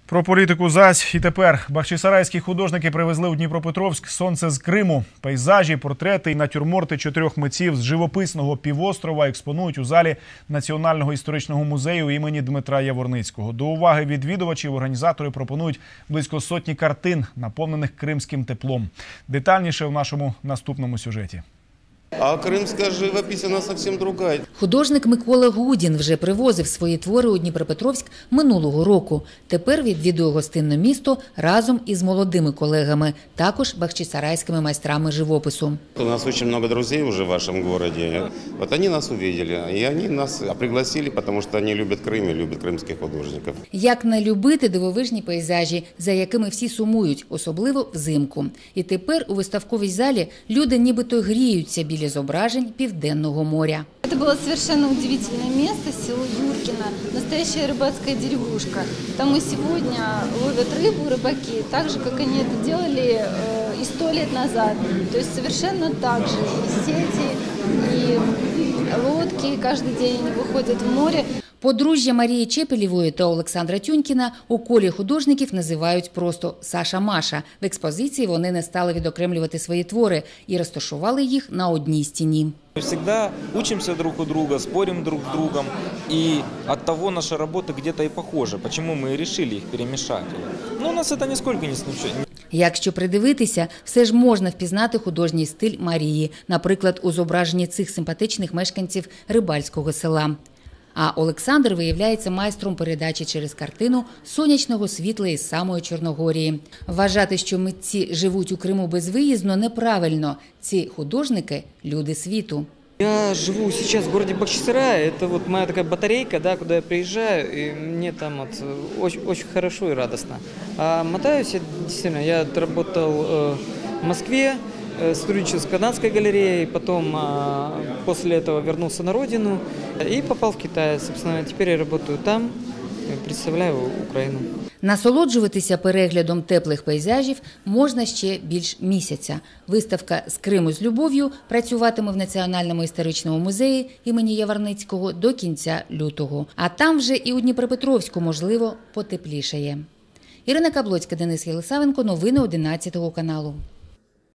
Про політику зась і тепер. Бахчисарайські художники привезли у Дніпропетровськ сонце з Криму. Пейзажі, портрети і натюрморти 4 митців з живописного півострова експонують у залі Національного історичного музею імені Дмитра Яворницького. До уваги відвідувачів організатори пропонують близько сотні картин, наповнених кримським теплом. Детальніше в нашому наступному сюжеті. А кримська живопись, вона зовсім друга. Художник Микола Гудін вже привозив свої твори у Дніпропетровськ минулого року. Тепер відвідує гостинне місто разом із молодими колегами, також бахчисарайськими майстрами живопису. У нас дуже багато друзів вже в вашому місті. От вони нас побачили, і вони нас пригласили, тому що вони люблять Крим і люблять кримських художників. Як не любити дивовижні пейзажі, за якими всі сумують, особливо взимку. І тепер у виставковій залі люди нібито гріються біля зображень Південного моря. Это было совершенно удивительное место, село Юркино, настоящая рыбацкая деревушка. Там и сегодня ловят рыбу рыбаки, так же, как они это делали и 100 лет назад. То есть совершенно так же. И сети, и лодки, каждый день они выходят в море. Подружжя Марії Чепелєвої та Олександра Тюнькіна у колі художників називають просто «Саша-Маша». В експозиції вони не стали відокремлювати свої твори і розташували їх на одній стіні. Мы всегда учимся друг у друга, спорим друг с другом, и оттого наши работы где-то и похожи. Почему мы и решили их перемешать? Но у нас это нисколько не случайно. Якщо придивитися, все ж можна впізнати художній стиль Марії, наприклад, у зображенні цих симпатичних мешканців рибальського села. А Олександр виявляється майстром передачі через картину сонячного світла із самої Чорногорії. Вважати, що митці живуть у Криму безвиїзно, неправильно. Ці художники – люди світу. Я живу сейчас в городе Бахчисарай. Это вот моя такая батарейка, да, куда я приезжаю, и мне там вот очень хорошо и радостно. А мотаюсь я действительно. Я отработал в Москве, сотрудничал с Канадской галереей, потом после этого вернулся на родину и попал в Китай. Собственно, теперь я работаю там, представляю Україну. Насолоджуватися переглядом теплих пейзажів можна ще більш місяця. Виставка «З Криму з любов'ю» працюватиме в Національному історичному музеї імені Яворницького до кінця лютого. А там вже і у Дніпропетровську, можливо, потеплішає. Ірина Каблоцька, Денис Єлисавенко. Новини 11 каналу.